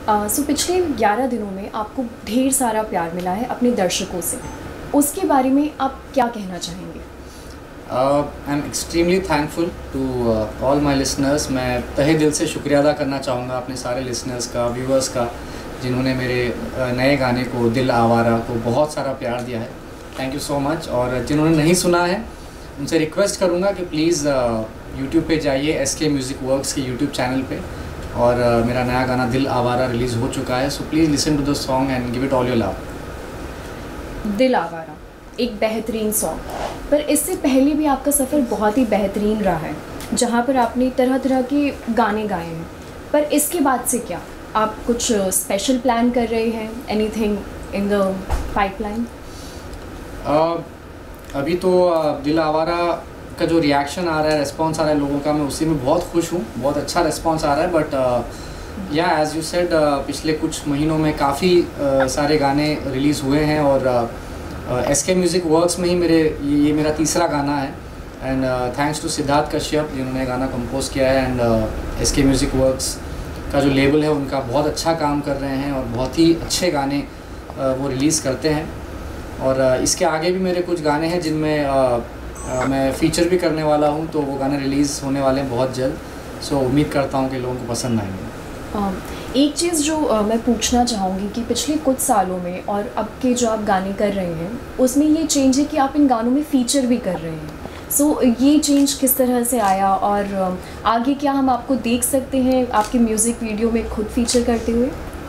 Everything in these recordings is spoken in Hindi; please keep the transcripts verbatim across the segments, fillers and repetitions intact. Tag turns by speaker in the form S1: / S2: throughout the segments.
S1: सो uh, पिछले ग्यारह दिनों में आपको ढेर सारा प्यार मिला है अपने दर्शकों से, उसके बारे में आप क्या कहना चाहेंगे?
S2: I am extremely thankful to all my listeners. मैं तहे दिल से शुक्रिया अदा करना चाहूँगा अपने सारे लिसनर्स का, व्यूअर्स का, जिन्होंने मेरे uh, नए गाने को दिल आवारा को बहुत सारा प्यार दिया है। Thank you so much. और जिन्होंने नहीं सुना है उनसे रिक्वेस्ट करूँगा कि प्लीज़ यूट्यूब पे जाइए, एस के म्यूज़िक वर्क्स के यूट्यूब चैनल पे, और uh, मेरा नया गाना दिल आवारा रिलीज़ हो चुका है। So please listen to the song and give it all your love.
S1: Dil Awara एक बेहतरीन सॉन्ग, पर इससे पहले भी आपका सफ़र बहुत ही बेहतरीन रहा है, जहाँ पर आपने तरह तरह के गाने गाए हैं। पर इसके बाद से क्या आप कुछ स्पेशल प्लान कर रहे हैं? Anything in the pipeline?
S2: अभी तो uh, दिल आवारा का जो रिएक्शन आ रहा है, रिस्पॉन्स आ रहा है लोगों का, मैं उसी में बहुत खुश हूँ। बहुत अच्छा रिस्पॉन्स आ रहा है। बट या एज़ यू सेड, पिछले कुछ महीनों में काफ़ी uh, सारे गाने रिलीज़ हुए हैं, और एस के म्यूज़िक वर्क्स में ही मेरे ये, ये मेरा तीसरा गाना है। And thanks to Siddharth Kashyap जिन्होंने गाना कंपोज किया है, and S K music works का जो लेबल है उनका बहुत अच्छा काम कर रहे हैं, और बहुत ही अच्छे गाने uh, वो रिलीज़ करते हैं। और uh, इसके आगे भी मेरे कुछ गाने हैं जिनमें uh, uh, मैं फ़ीचर भी करने वाला हूँ, तो वो गाने रिलीज़ होने वाले हैं बहुत जल्द। सो so, उम्मीद करता हूँ कि लोगों को पसंद आएंगे।
S1: एक चीज़ जो uh, मैं पूछना चाहूँगी कि पिछले कुछ सालों में और अब के जो आप गाने कर रहे हैं उसमें ये चेंज है कि आप इन गानों में फ़ीचर भी कर रहे हैं। सो so, ये चेंज किस तरह से आया, और uh, आगे क्या हम आपको देख सकते हैं आपके म्यूज़िक वीडियो में खुद फीचर करते हुए?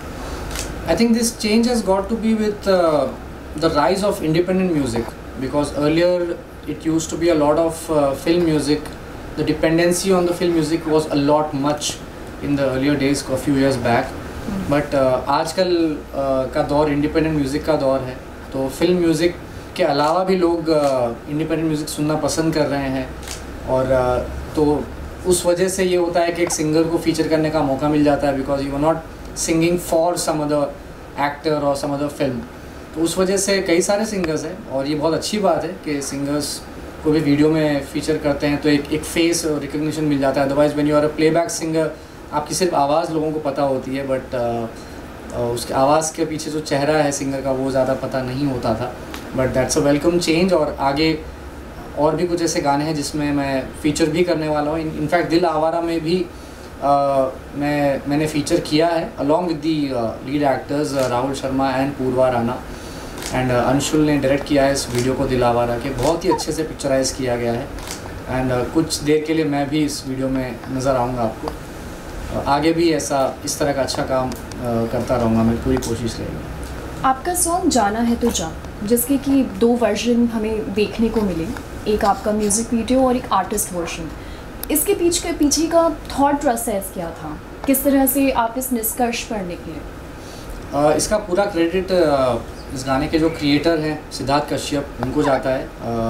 S2: I think this change has got to be with the rise of independent music, because earlier it used to be a lot of uh, film music. The dependency on the film music was a lot much in the earlier days, a few years back. mm. But uh, आजकल uh, का दौर इंडिपेंडेंट म्यूज़िक का दौर है, तो फिल्म म्यूज़िक के अलावा भी लोग इंडिपेंडेंट म्यूज़िक सुनना पसंद कर रहे हैं। और uh, तो उस वजह से ये होता है कि एक सिंगर को फीचर करने का मौका मिल जाता है, because you are not singing for some other actor और सम अदर फिल्म। तो उस वजह से कई सारे सिंगर्स हैं, और ये बहुत अच्छी बात है कि सिंगर्स को भी वीडियो में फीचर करते हैं, तो एक एक फेस रिकग्निशन मिल जाता है। Otherwise when you are a playback singer, आपकी सिर्फ आवाज़ लोगों को पता होती है, बट uh, uh, उसके आवाज़ के पीछे जो चेहरा है सिंगर का वो ज़्यादा पता नहीं होता था। But that's a welcome change. और आगे और भी कुछ ऐसे गाने हैं जिसमें मैं फ़ीचर भी करने वाला हूँ। इनफैक्ट दिल आवारा में भी uh, मैं मैंने फ़ीचर किया है along with the lead actors Rahul Sharma and Purva Rana. And uh, Anshul ने डायरेक्ट किया है इस वीडियो को दिल आवारा के, बहुत ही अच्छे से पिक्चराइज़ किया गया है। एंड uh, कुछ देर के लिए मैं भी इस वीडियो में नज़र आऊँगा आपको। uh, आगे भी ऐसा इस तरह का अच्छा काम uh, करता रहूँगा, मेरी पूरी कोशिश रहेगी।
S1: आपका सॉन्ग जाना है तो जा, जिसके कि दो वर्जन हमें देखने को मिले, एक आपका म्यूज़िक वीडियो और एक आर्टिस्ट वर्जन। इसके पीछे के पीछे का थॉट प्रोसेस क्या था? किस तरह से आप इस निष्कर्ष पर निकले?
S2: uh, इसका पूरा क्रेडिट uh, इस गाने के जो क्रिएटर हैं सिद्धार्थ कश्यप, उनको जाता है।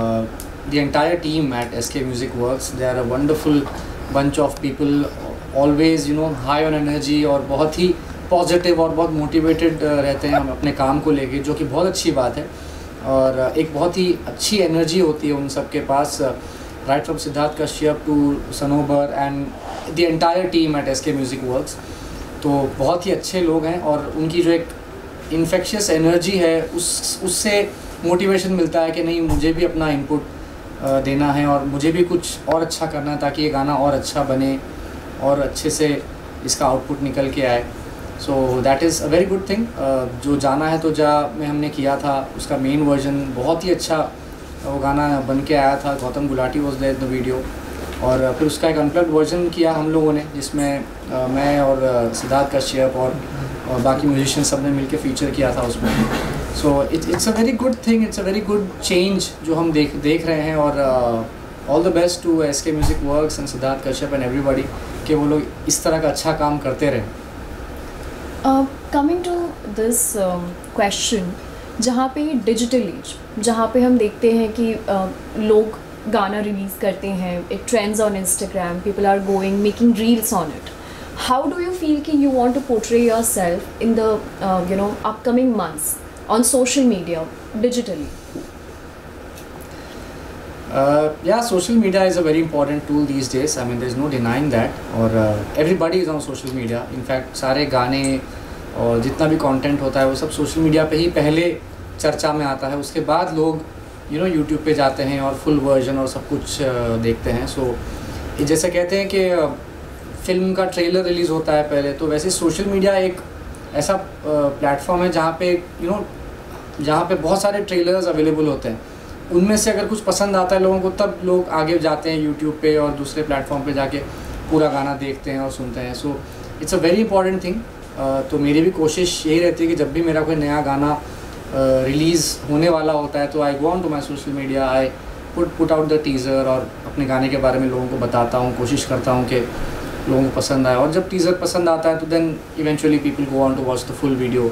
S2: The entire team at S K music works, they are a wonderful bunch of people, always you know high on energy, और बहुत ही पॉजिटिव और बहुत मोटिवेटेड रहते हैं हम अपने काम को लेके, जो कि बहुत अच्छी बात है। और एक बहुत ही अच्छी एनर्जी होती है उन सब के पास, right from Siddharth Kashyap to Sanobar and the entire team at S K music works. तो बहुत ही अच्छे लोग हैं, और उनकी जो एक इन्फेक्शियस एनर्जी है उस उससे मोटिवेशन मिलता है कि नहीं, मुझे भी अपना इनपुट देना है और मुझे भी कुछ और अच्छा करना है, ताकि ये गाना और अच्छा बने और अच्छे से इसका आउटपुट निकल के आए। So that is a very good thing. जो जाना है तो जा में हमने किया था, उसका मेन वर्जन बहुत ही अच्छा वो गाना बन के आया था। Gautam Gulati was there in the video, और फिर उसका एक अनप्लग्ड वर्जन किया हम लोगों ने, जिसमें uh, मैं और uh, सिद्धार्थ कश्यप और और बाकी म्यूजिशियन सब ने मिलकर फीचर किया था उसमें। So it's it's a very good thing, it's a very good change जो हम देख देख रहे हैं। और all the best to S K music works and Siddharth Kashyap and everybody, कि वो लोग इस तरह का अच्छा काम करते रहें।
S1: कमिंग टू दिस क्वेश्चन, जहाँ पे डिजिटल एज, जहाँ पे हम देखते हैं कि uh, लोग गाना रिलीज़ करते हैं, it trends on Instagram, people are going making reels on it. How do you feel कि you want to portray yourself in the uh, you know upcoming months on social media, digitally?
S2: Uh, yeah, social media is a very important tool these days. I mean, there's no denying that. और uh, everybody is on social media. In fact, सारे गाने और जितना भी कंटेंट होता है वो सब सोशल मीडिया पे ही पहले चर्चा में आता है, उसके बाद लोग यू नो यूट्यूब पे जाते हैं और फुल वर्जन और सब कुछ देखते हैं। सो so, जैसे कहते हैं कि फ़िल्म का ट्रेलर रिलीज़ होता है पहले, तो वैसे सोशल मीडिया एक ऐसा प्लेटफॉर्म है जहाँ पे यू नो जहाँ पे बहुत सारे ट्रेलर्स अवेलेबल होते हैं, उनमें से अगर कुछ पसंद आता है लोगों को तब लोग आगे जाते हैं यूट्यूब पे और दूसरे प्लेटफॉर्म पे जाके पूरा गाना देखते हैं और सुनते हैं। So it's a very important thing. तो मेरी भी कोशिश यही रहती है कि जब भी मेरा कोई नया गाना रिलीज़ uh, होने वाला होता है तो I go on to my social media, I put put out the teaser और अपने गाने के बारे में लोगों को बताता हूँ, कोशिश करता हूँ कि लोगों को पसंद आए। और जब टीज़र पसंद आता है तो then eventually people go on to watch the full video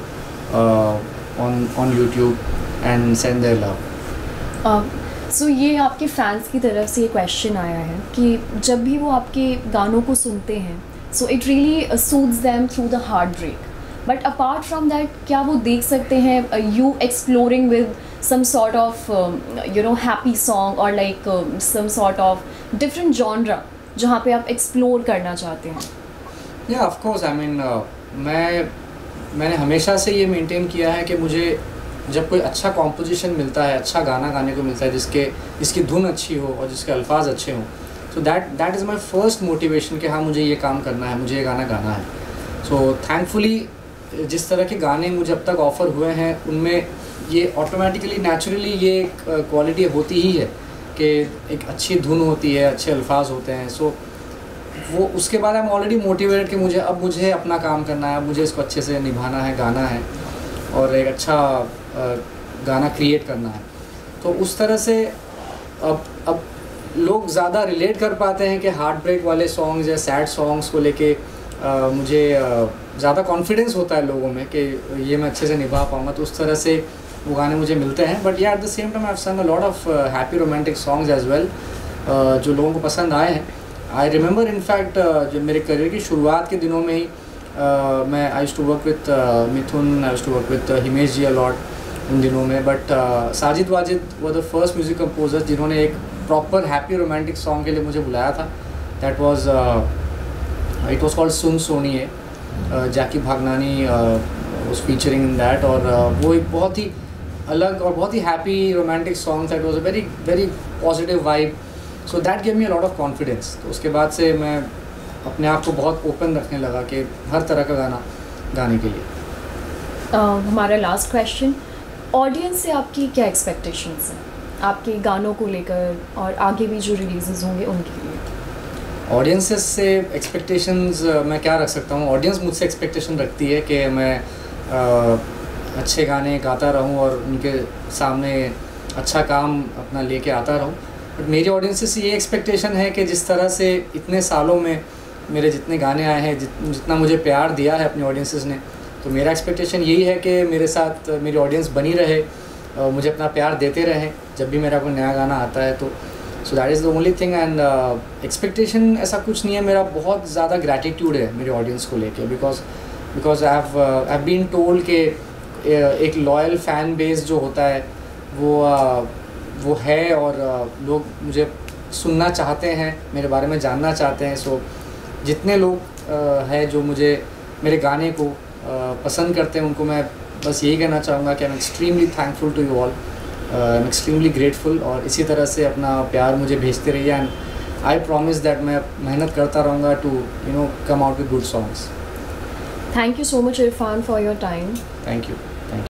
S2: on on YouTube and send their love.
S1: सो ये आपके फैंस की तरफ से ये क्वेश्चन आया है कि जब भी वो आपके गानों को सुनते हैं so it really suits them through the heartbreak, but apart from that क्या वो देख सकते हैं you exploring with some sort of um, you know happy song or like um, some sort of different genre जहाँ पे आप explore करना चाहते हैं?
S2: Yeah, of course. I mean, uh, मैं मैंने हमेशा से ये maintain किया है कि मुझे जब कोई अच्छा composition मिलता है, अच्छा गाना गाने को मिलता है जिसके जिसकी धुन अच्छी हो और जिसके अल्फाज अच्छे हों, so that that is my first motivation कि हाँ मुझे ये काम करना है, मुझे ये गाना गाना है। So thankfully जिस तरह के गाने मुझे अब तक ऑफ़र हुए हैं उनमें ये ऑटोमेटिकली नेचुरली ये एक क्वालिटी होती ही है कि एक अच्छी धुन होती है, अच्छे अल्फाज होते हैं। सो so, वो उसके बाद आई एम ऑलरेडी मोटिवेटेड कि मुझे अब मुझे अपना काम करना है, मुझे इसको अच्छे से निभाना है, गाना है और एक अच्छा गाना क्रिएट करना है। तो उस तरह से अब अब लोग ज़्यादा रिलेट कर पाते हैं कि हार्ट ब्रेक वाले सॉन्ग्स या सैड सॉन्ग्स को लेके मुझे ज़्यादा कॉन्फिडेंस होता है लोगों में कि ये मैं अच्छे से निभा पाऊँगा, तो उस तरह से वो गाने मुझे मिलते हैं। But yeah at the same time I have सung a lot of uh, happy romantic songs as well, uh, जो लोगों को पसंद आए हैं। आई रिमेंबर इनफैक्ट जब मेरे करियर की शुरुआत के दिनों में ही uh, मैं I used to work with Mithun, I used to work with Himesh ji a lot उन दिनों में। But uh, Sajid Wajid were the first music composer जिन्होंने एक प्रॉपर हैप्पी रोमांटिक सॉन्ग के लिए मुझे बुलाया था। That was it was called Sun Soniye, Jackky Bhagnani was featuring in that, और uh, वो एक बहुत ही अलग और बहुत ही हैप्पी रोमांटिक सॉन्ग था। It was a very very positive vibe, so that give me a lot of confidence. तो उसके बाद से मैं अपने आप को बहुत ओपन रखने लगा कि हर तरह का गाना गाने के लिए।
S1: uh, हमारा लास्ट क्वेश्चन, ऑडियंस से आपकी क्या एक्सपेक्टेशंस हैं आपके गानों को लेकर और आगे भी जो रिलीजेस होंगे उनके लिए?
S2: ऑडियंसेस से एक्सपेक्टेशंस मैं क्या रख सकता हूँ? ऑडियंस मुझसे एक्सपेक्टेशन रखती है कि मैं uh, अच्छे गाने गाता रहूं और उनके सामने अच्छा काम अपना लेके आता रहूं। बट मेरी ऑडियंस से ये एक्सपेक्टेशन है कि जिस तरह से इतने सालों में मेरे जितने गाने आए हैं, जित, जितना मुझे प्यार दिया है अपनी ऑडियंसेस ने, तो मेरा एक्सपेक्टेशन यही है कि मेरे साथ मेरी ऑडियंस बनी रहे, मुझे अपना प्यार देते रहें जब भी मेरा कोई नया गाना आता है। तो so that is the only thing. And expectation ऐसा कुछ नहीं है, मेरा बहुत ज़्यादा ग्रैटिट्यूड है मेरे ऑडियंस को लेके, because because I have I have been told कि एक लॉयल फ़ैन बेस जो होता है वो वो है और लोग मुझे सुनना चाहते हैं, मेरे बारे में जानना चाहते हैं। सो जितने लोग हैं जो मुझे मेरे गाने को पसंद करते हैं उनको मैं बस यही कहना चाहूँगा कि I am extremely thankful to you all, I am extremely grateful, और इसी तरह से अपना प्यार मुझे भेजते रहिए। एंड आई प्रॉमिस दैट मैं मेहनत करता रहूँगा to you know come out with good songs.
S1: Thank you so much Irfan for your time.
S2: Thank you.